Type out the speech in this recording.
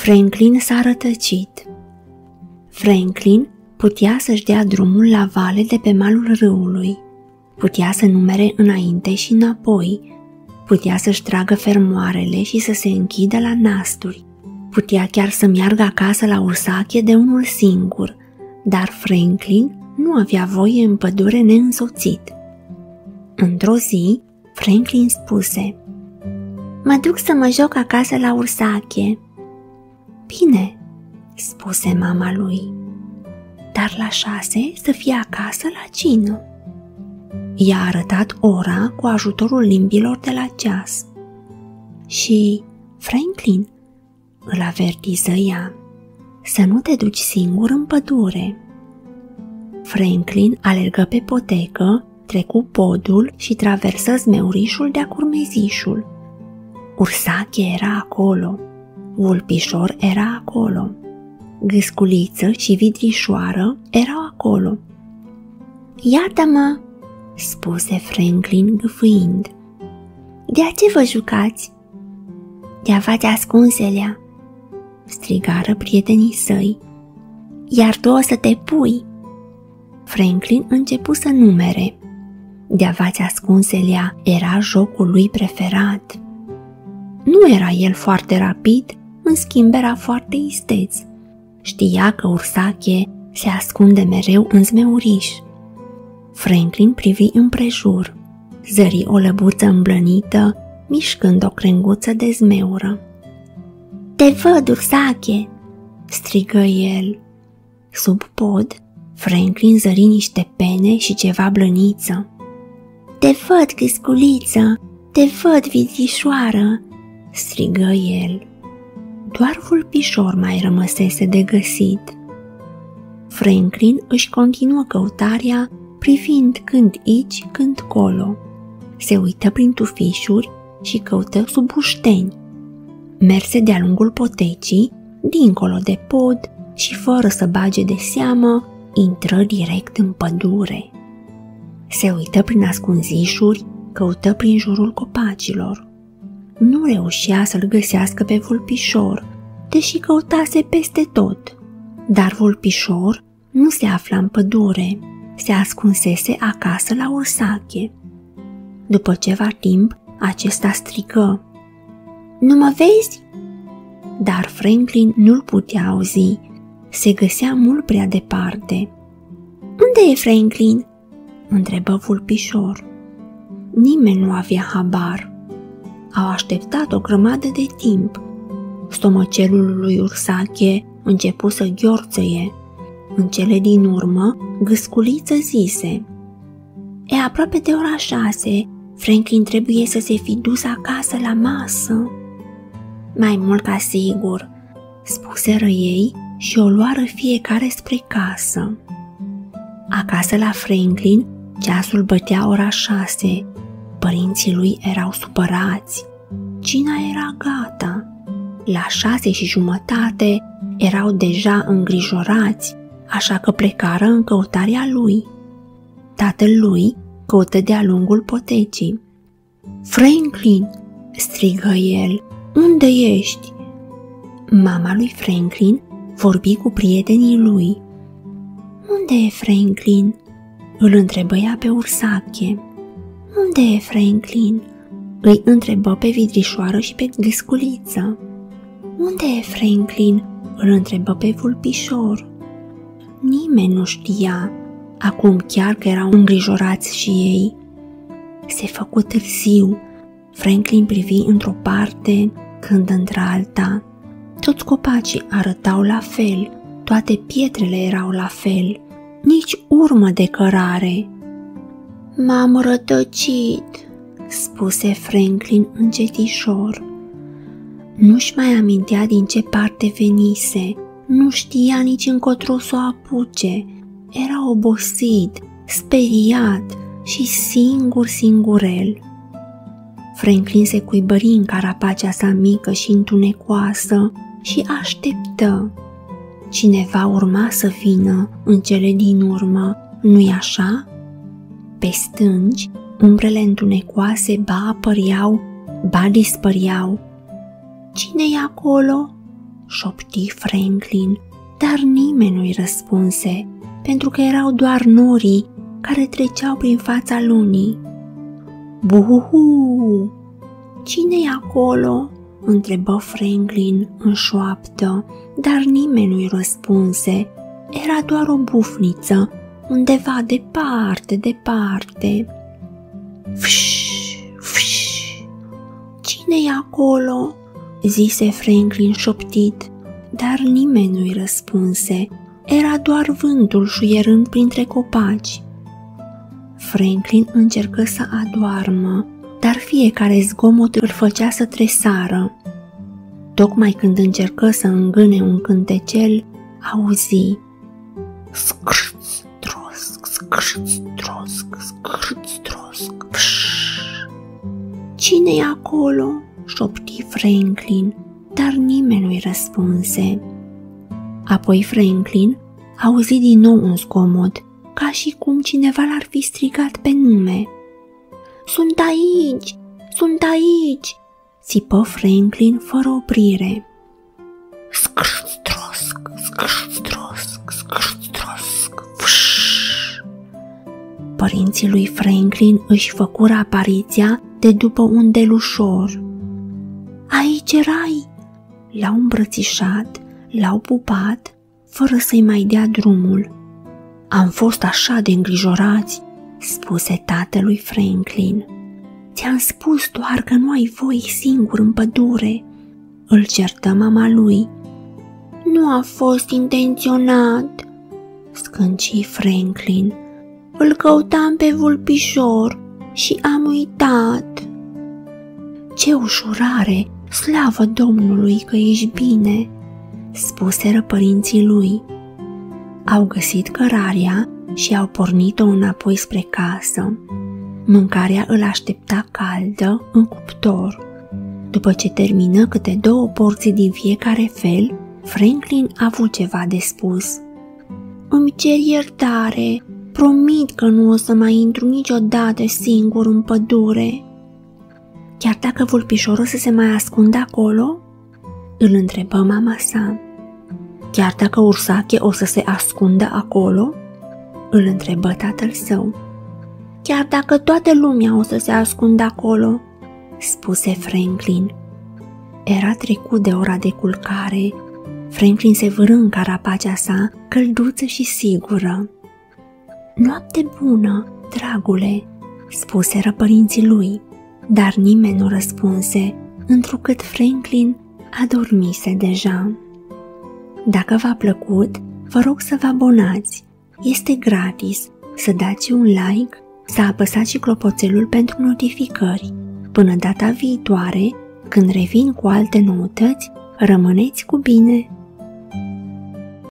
Franklin s-a rătăcit. Franklin putea să-și dea drumul la vale de pe malul râului. Putea să numere înainte și înapoi. Putea să-și tragă fermoarele și să se închidă la nasturi. Putea chiar să meargă acasă la ursache de unul singur, dar Franklin nu avea voie în pădure neînsoțit. Într-o zi, Franklin spuse: "Mă duc să mă joc acasă la ursache." "Bine," spuse mama lui, "dar la 6 să fie acasă la cină." I-a arătat ora cu ajutorul limbilor de la ceas. "Și, Franklin," îl avertiză ea, "să nu te duci singur în pădure." Franklin alergă pe potecă, trecu podul și traversă zmeurișul de-a curmezișul. Ursache era acolo, vulpișor era acolo, gâsculiță și vidrișoară erau acolo. "Iată-mă," spuse Franklin gâfâind. "De-a ce vă jucați?" "De-a v-ați ascunselea," strigară prietenii săi. "Iar tu o să te pui." Franklin începu să numere. De-a v-ați ascunselea era jocul lui preferat. Nu era el foarte rapid, în schimb era foarte isteț. Știa că ursache se ascunde mereu în zmeuriș. Franklin privi împrejur, zări o lăbuță îmblănită, mișcând o crenguță de zmeură. "Te văd, ursache!" strigă el. Sub pod, Franklin zări niște pene și ceva blăniță. "Te văd, gâsculiță! Te văd, vidrișoară!" strigă el. Doar vulpișor mai rămăsese de găsit. Franklin își continuă căutarea, privind când aici, când colo. Se uită prin tufișuri și căută sub ușteni. Merse de-a lungul potecii, dincolo de pod și, fără să bage de seamă, intră direct în pădure. Se uită prin ascunzișuri, căută prin jurul copacilor. Nu reușea să-l găsească pe vulpișor, deși căutase peste tot. Dar vulpișor nu se afla în pădure, se ascunsese acasă la ursache. După ceva timp, acesta strigă: "Nu mă vezi?" Dar Franklin nu-l putea auzi, se găsea mult prea departe. "Unde e Franklin?" întrebă vulpișor. Nimeni nu avea habar. Au așteptat o grămadă de timp. Stomacelul lui ursache începu să ghiorțăie. În cele din urmă, gâsculiță zise: "E aproape de ora 6, Franklin trebuie să se fi dus acasă la masă." "Mai mult ca sigur," spuseră ei și o luară fiecare spre casă. Acasă la Franklin, ceasul bătea ora 6. Părinții lui erau supărați. Cina era gata. La 6:30 erau deja îngrijorați, așa că plecară în căutarea lui. Tatăl lui căută de-a lungul potecii. "Franklin!" strigă el. "Unde ești?" Mama lui Franklin vorbi cu prietenii lui. "Unde e Franklin?" îl întrebă ea pe ursache. "Unde e Franklin?" îi întrebă pe vidrișoară și pe gâsculiță. "Unde e Franklin?" îl întrebă pe vulpișor. Nimeni nu știa, acum chiar că erau îngrijorați și ei. Se făcu târziu. Franklin privi într-o parte, când într-alta. Toți copacii arătau la fel, toate pietrele erau la fel, nici urmă de cărare. "M-am rătăcit," spuse Franklin încetișor. Nu-și mai amintea din ce parte venise, nu știa nici încotro să o apuce. Era obosit, speriat și singurel. Franklin se cuibări în carapacea sa mică și întunecoasă și așteptă. Cineva urma să vină în cele din urmă, nu-i așa? Pe stânci, umbrele întunecoase ba apăreau, ba dispăreau. "Cine e acolo?" șopti Franklin, dar nimeni nu-i răspunse, pentru că erau doar norii care treceau prin fața lunii. Buhu! Cine-i acolo? Întrebă Franklin în șoaptă, dar nimeni nu-i răspunse. Era doar o bufniță, undeva departe, departe. Fș, fș! Cine-i acolo? Zise Franklin șoptit, dar nimeni nu-i răspunse. Era doar vântul șuierând printre copaci. Franklin încercă să adoarmă, dar fiecare zgomot îl făcea să tresară. Tocmai când încercă să îngâne un cântecel, auzi: scrâț, trosc, scrâț, trosc, scrâț, trosc, pș. Cine-i acolo? Șopti Franklin, dar nimeni nu-i răspunse. Apoi Franklin auzi din nou un zgomot, ca și cum cineva l-ar fi strigat pe nume. Sunt aici! Sunt aici! Țipă Franklin fără oprire. Scrâț, trosc, scrâț, trosc, scrâț, trosc, fș. Părinții lui Franklin își făcură apariția de după un delușor. Aici erai! L-au îmbrățișat, l-au pupat, fără să-i mai dea drumul. Am fost așa de îngrijorați, spuse tatălui Franklin. Ți-am spus doar că nu ai voie singur în pădure, îl certă mama lui. Nu a fost intenționat, scânci Franklin. Îl căutam pe vulpișor și am uitat. Ce ușurare, slavă Domnului că ești bine, spuseră părinții lui. Au găsit cărarea și au pornit-o înapoi spre casă. Mâncarea îl aștepta caldă în cuptor. După ce termină câte 2 porții din fiecare fel, Franklin a avut ceva de spus. Îmi cer iertare, promit că nu o să mai intru niciodată singur în pădure. Chiar dacă vulpișorul să se mai ascundă acolo? Îl întrebă mama sa. Chiar dacă Ursache o să se ascundă acolo? Îl întrebă tatăl său. Chiar dacă toată lumea o să se ascundă acolo, spuse Franklin. Era trecut de ora de culcare. Franklin se vârâ în carapacea sa, călduță și sigură. Noapte bună, dragule, spuseră părinții lui, dar nimeni nu răspunse, întrucât Franklin adormise deja. Dacă v-a plăcut, vă rog să vă abonați. Este gratis, să dați un like, să apăsați și clopoțelul pentru notificări. Până data viitoare, când revin cu alte noutăți, rămâneți cu bine!